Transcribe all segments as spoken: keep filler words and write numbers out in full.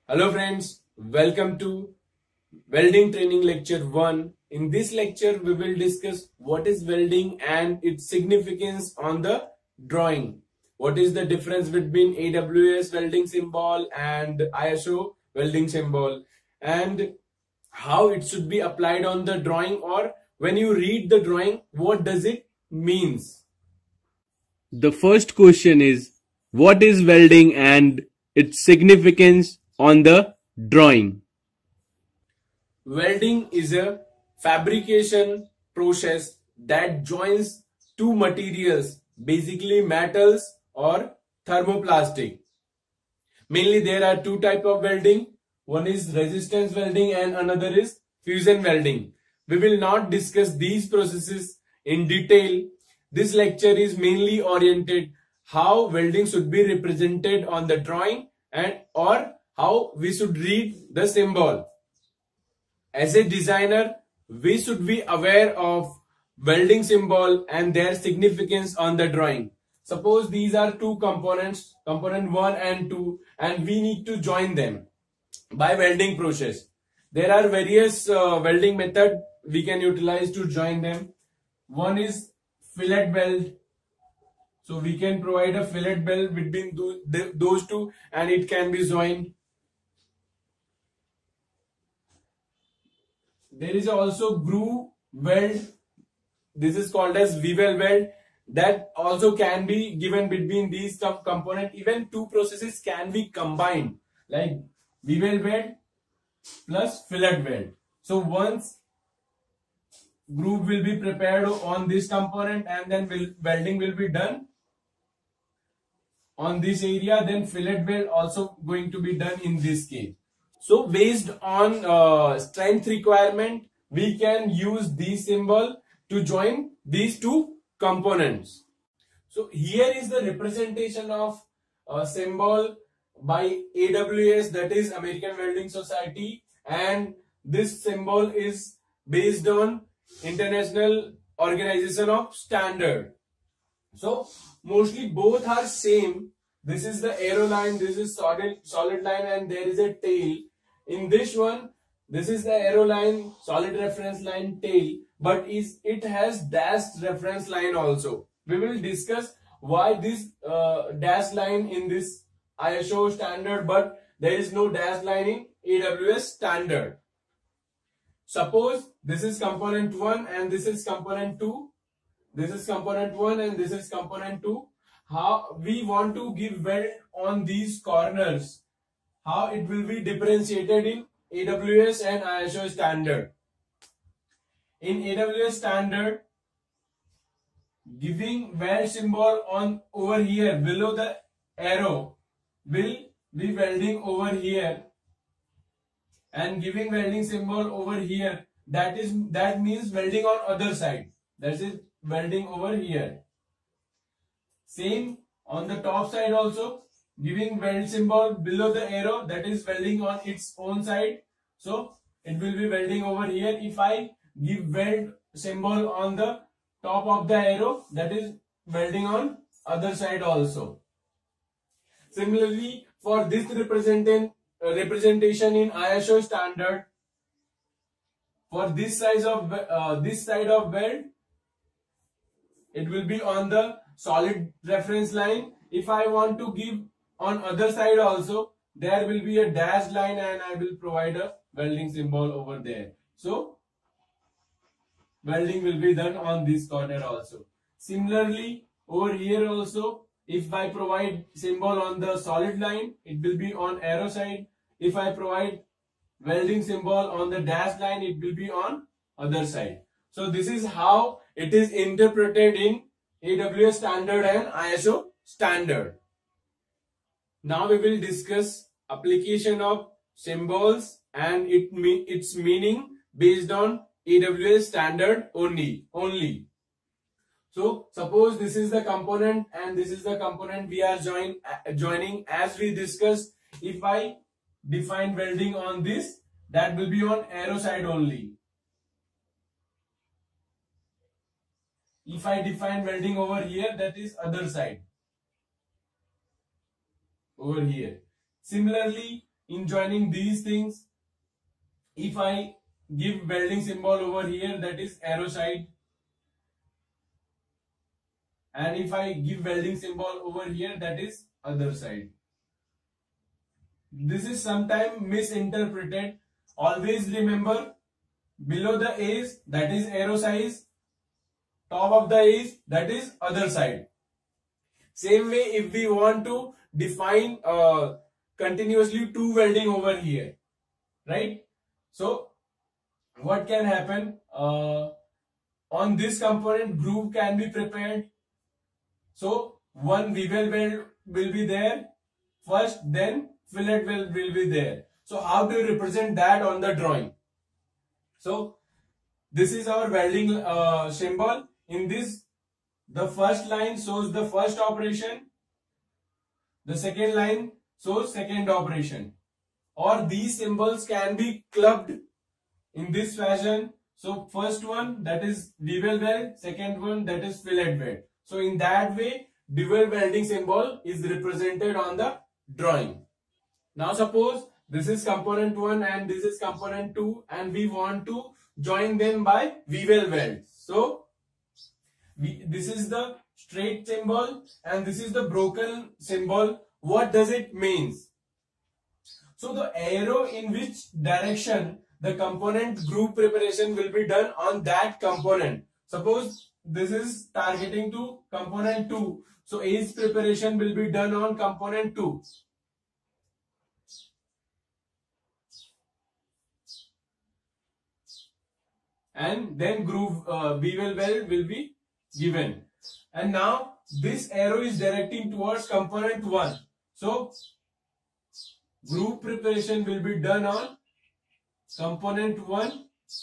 Hello friends, welcome to Welding Training Lecture one. In this lecture, we will discuss what is welding and its significance on the drawing. What is the difference between A W S welding symbol and I S O welding symbol, and how it should be applied on the drawing, or when you read the drawing, what does it means? The first question is, what is welding and its significance on the drawing? Welding is a fabrication process that joins two materials, basically metals or thermoplastic. Mainly there are two types of welding. One is resistance welding and another is fusion welding. We will not discuss these processes in detail. This lecture is mainly oriented how welding should be represented on the drawing and or how we should read the symbol. As a designer, we should be aware of welding symbol and their significance on the drawing. Suppose these are two components, component one and two, and we need to join them by welding process. There are various uh, welding method we can utilize to join them. One is fillet weld. So we can provide a fillet weld between those two and it can be joined. There is also groove weld. This is called as bevel weld. That also can be given between these components. Even two processes can be combined, like bevel weld plus fillet weld. So once groove will be prepared on this component and then welding will be done on this area, then fillet weld also going to be done in this case. So based on uh, strength requirement, we can use this symbol to join these two components. So here is the representation of a symbol by A W S, that is American Welding Society, and this symbol is based on International Organization of Standard. So mostly both are same. This is the arrow line, this is solid solid line, and there is a tail. In this one, this is the arrow line, solid reference line, tail, but is it has dashed reference line also. We will discuss why this uh, dash line in this I S O standard, but there is no dash line in A W S standard. Suppose this is component one and this is component two. This is component one and this is component two. How we want to give weld on these corners, how it will be differentiated in A W S and I S O standard. In A W S standard, giving weld symbol on over here below the arrow will be welding over here, and giving welding symbol over here, that is that means welding on other side, that is welding over here. Same on the top side also, giving weld symbol below the arrow, that is welding on its own side, so it will be welding over here. If I give weld symbol on the top of the arrow, that is welding on other side also. Similarly, for this representation uh, representation in I S O standard, for this size of uh, this side of weld, it will be on the solid reference line. If I want to give on other side also, there will be a dashed line and I will provide a welding symbol over there. So welding will be done on this corner also. Similarly, over here also, if I provide symbol on the solid line, it will be on arrow side. If I provide welding symbol on the dashed line, it will be on other side. So this is how it is interpreted in A W S standard and I S O standard. Now we will discuss application of symbols and it me its meaning based on A W S standard only only. So suppose this is the component and this is the component we are join, uh, joining as we discussed. If I define welding on this, that will be on arrow side only. If I define welding over here, that is other side over here. Similarly, in joining these things. If I give welding symbol over here, that is arrow side, and if I give welding symbol over here, that is other side. This is sometimes misinterpreted. Always remember, below the is, that is arrow size, top of the is, that is other side. Same way, if we want to define uh, continuously two welding over here, right? So what can happen? Uh, on this component, groove can be prepared. So one bevel weld will be there first, then fillet weld will be there. So how do you represent that on the drawing? So this is our welding uh, symbol. In this, the first line shows the first operation, the second line shows second operation, or these symbols can be clubbed in this fashion. So first one, that is bevel weld, second one, that is fillet weld. So in that way, dual welding symbol is represented on the drawing. Now suppose this is component one and this is component two, and we want to join them by bevel weld. So we, this is the straight symbol and this is the broken symbol. What does it mean? So the arrow in which direction the component groove preparation will be done on that component. Suppose this is targeting to component two. So edge preparation will be done on component two. And then groove uh, bevel weld will be given. And now this arrow is directing towards component one. So groove preparation will be done on component one,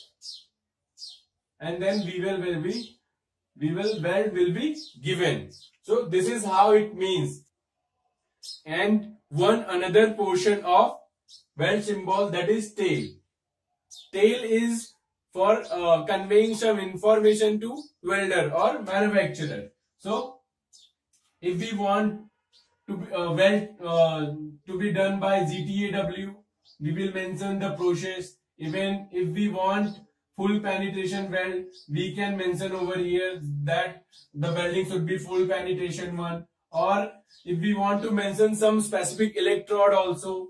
and then bevel will be bevel weld will be given. So this is how it means. And one another portion of weld symbol, that is tail. Tail is for uh, conveying some information to welder or manufacturer. So if we want to be, uh, weld uh, to be done by Z T A W, we will mention the process. Even if we want full penetration weld, we can mention over here that the welding should be full penetration one. Or if we want to mention some specific electrode also,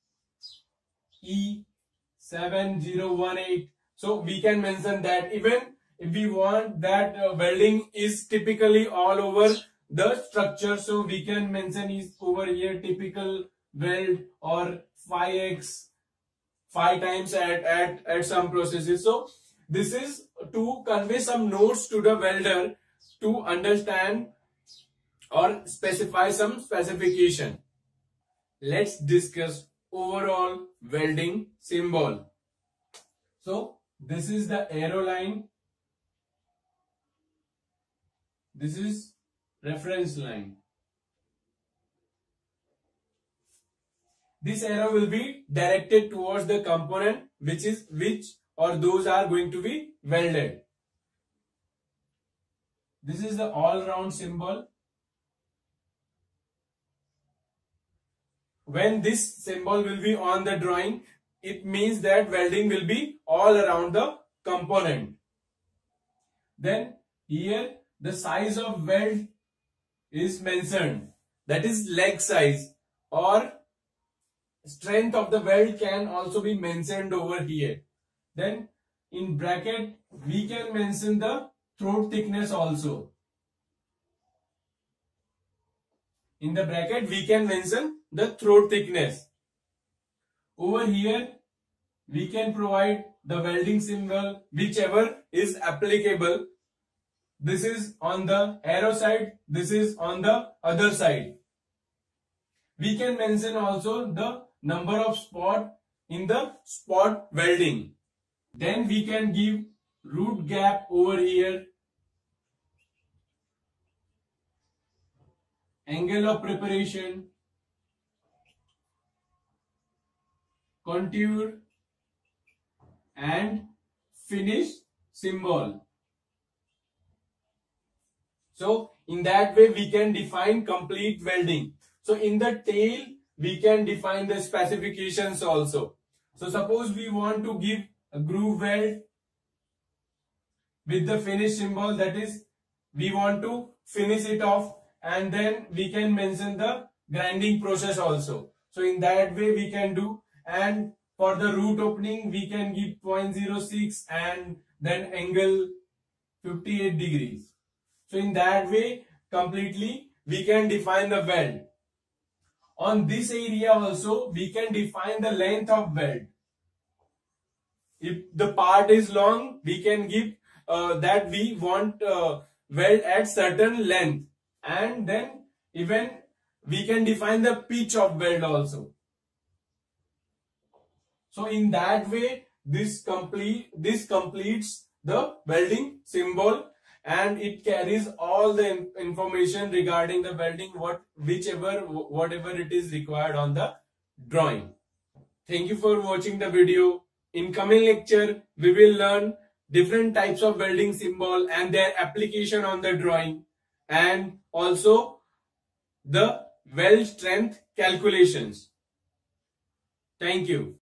E seven zero one eight, so we can mention that. Even if we want that uh, welding is typically all over the structure, so we can mention is over here typical weld or five x, five times at, at, at some processes. So this is to convey some notes to the welder to understand or specify some specification. Let's discuss overall welding symbol. So this is the arrow line. This is reference line. This arrow will be directed towards the component which is which or those are going to be welded. This is the all round symbol. When this symbol will be on the drawing, it means that welding will be all around the component. Then here the size of weld is mentioned, that is leg size, or strength of the weld can also be mentioned over here. Then in bracket we can mention the throat thickness also. In the bracket we can mention the throat thickness. Over here we can provide the welding symbol whichever is applicable. This is on the arrow side, this is on the other side. We can mention also the number of spot in the spot welding. Then we can give root gap over here, angle of preparation, contour, and finish symbol. So in that way we can define complete welding. So in the tail we can define the specifications also. So suppose we want to give a groove weld with the finish symbol, that is we want to finish it off, and then we can mention the grinding process also. So in that way we can do, and for the root opening we can give zero point zero six and then angle fifty-eight degrees. So in that way completely we can define the weld. On this area also we can define the length of weld. If the part is long, we can give uh, that we want uh, weld at certain length, and then even we can define the pitch of weld also. So in that way this complete this completes the welding symbol, and it carries all the information regarding the welding, what whichever whatever it is required on the drawing. Thank you for watching the video. In coming lecture, we will learn different types of welding symbol and their application on the drawing, and also the weld strength calculations. Thank you.